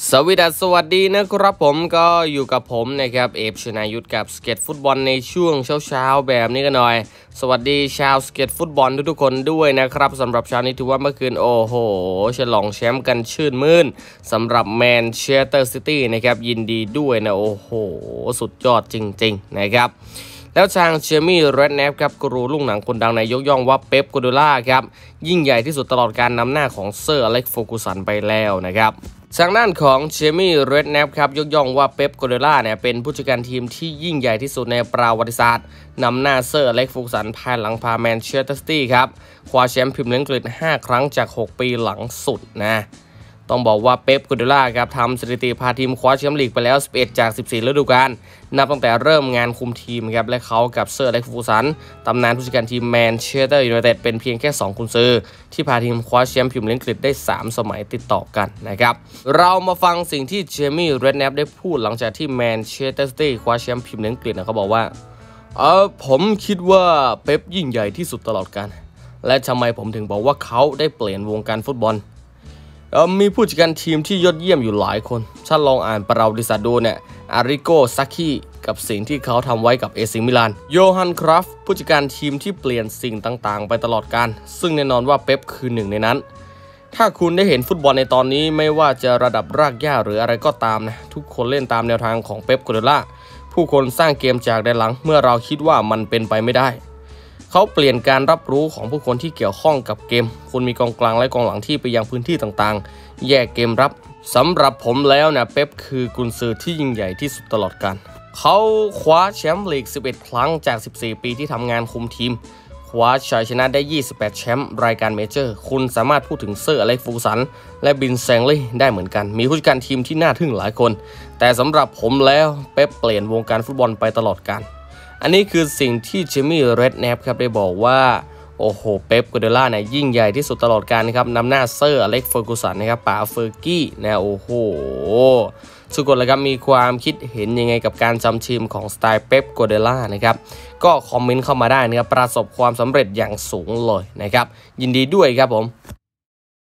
สวัสดีนะครับผมก็อยู่กับผมนะครับเอฟชนายุทธกับสเก็ตฟุตบอลในช่วงเช้าแบบนี้กันหน่อยสวัสดีชาวสเก็ตฟุตบอลทุกคนด้วยนะครับสำหรับเช้านี้ถือว่าเมื่อคืนโอ้โหฉลองแชมป์กันชื่นมื่นสำหรับแมนเชสเตอร์ซิตี้นะครับยินดีด้วยนะโอ้โหสุดยอดจริงๆนะครับแล้วทางเจมี่เรดแนปครับกูรูลูกหนังคนดังในยกย่องว่าเป๊ป กัวร์ดิโอลาครับยิ่งใหญ่ที่สุดตลอดการนำหน้าของเซอร์อเล็กซ์ เฟอร์กูสันไปแล้วนะครับทางด้านของเจมี่เรดแนปครับยกย่องว่าเป๊ป กัวร์ดิโอลาเนี่ยเป็นผู้จัดการทีมที่ยิ่งใหญ่ที่สุดในประวัติศาสตร์นำหน้าเซอร์อเล็กซ์ เฟอร์กูสันภายหลังพาแมนเชสเตอร์ซิตี้ครับคว้าแชมป์พรีเมียร์ลีกอังกฤษ5 ครั้งจาก 6 ปีหลังสุดนะต้องบอกว่าเป๊ป กัวร์ดิโอลาครับทำสถิติพาทีมคว้าแชมป์ลีกไปแล้ว11 จาก 14 ฤดูกาลนับตั้งแต่เริ่มงานคุมทีมครับและเขากับเซอร์อเล็กซ์ เฟอร์กูสันตำนานผู้จัดการทีมแมนเชสเตอร์ยูไนเต็ดเป็นเพียงแค่2 กุนซือที่พาทีมคว้าแชมป์พรีเมียร์ลีกอังกฤษได้3 สมัยติดต่อกันนะครับเรามาฟังสิ่งที่เจมี่เรดแนปได้พูดหลังจากที่แมนเชสเตอร์ซิตี้คว้าแชมป์พรีเมียร์ลีกอังกฤษนะเขาบอกว่าผมคิดว่าเป๊ปยิ่งใหญ่ที่สุดตลอดกาลและทำไมผมถึงบอกว่าเขาได้เปลี่ยนวงการฟุตบอลมีผู้จัดการทีมที่ยอดเยี่ยมอยู่หลายคนถ้าลองอ่านประวัติศาสตร์ดูเนี่ยอาริโก ซักกี้กับสิ่งที่เขาทำไว้กับเอซิมิลานโยฮัน ครัฟผู้จัดการทีมที่เปลี่ยนสิ่งต่างๆไปตลอดกาลซึ่งแน่นอนว่าเป๊ปคือหนึ่งในนั้นถ้าคุณได้เห็นฟุตบอลในตอนนี้ไม่ว่าจะระดับรากหญ้าหรืออะไรก็ตามนะทุกคนเล่นตามแนวทางของเป๊ป กัวร์ดิโอลาผู้คนสร้างเกมจากด้านหลังเมื่อเราคิดว่ามันเป็นไปไม่ได้เขาเปลี่ยนการรับรู้ของผู้คนที่เกี่ยวข้องกับเกมคุณมีกองกลางและกองหลังที่ไปยังพื้นที่ต่างๆแยกเกมรับสำหรับผมแล้วนะเป๊ปคือกุนซือที่ยิ่งใหญ่ที่สุดตลอดกาลเขาคว้าแชมป์ลีก11 ครั้งจาก14 ปีที่ทำงานคุมทีมคว้าชัยชนะได้28 แชมป์รายการเมเจอร์คุณสามารถพูดถึงเซอร์อเล็กซ์ เฟอร์กูสันและบินแซงลี่ได้เหมือนกันมีผู้จัดการทีมที่น่าทึ่งหลายคนแต่สำหรับผมแล้วเป๊ปเปลี่ยนวงการฟุตบอลไปตลอดกาลอันนี้คือสิ่งที่เจมี่เรดแนปครับได้บอกว่าโอ้โหเป๊ป กัวร์ดิโอลาเนี่ยยิ่งใหญ่ที่สุดตลอดกาลนะครับนำหน้าเซอร์อเล็กซ์ เฟอร์กูสันนะครับป๋าเฟอร์กี้นะโอ้โหทุกคนเลยครับมีความคิดเห็นยังไงกับการจำทีมของสไตล์เป๊ป กัวร์ดิโอลานะครับก็คอมเมนต์เข้ามาได้นะครับประสบความสำเร็จอย่างสูงเลยนะครับยินดีด้วยครับผม